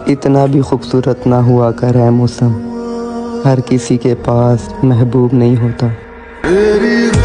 इतना भी खूबसूरत ना हुआ कर है मौसम, हर किसी के पास महबूब नहीं होता।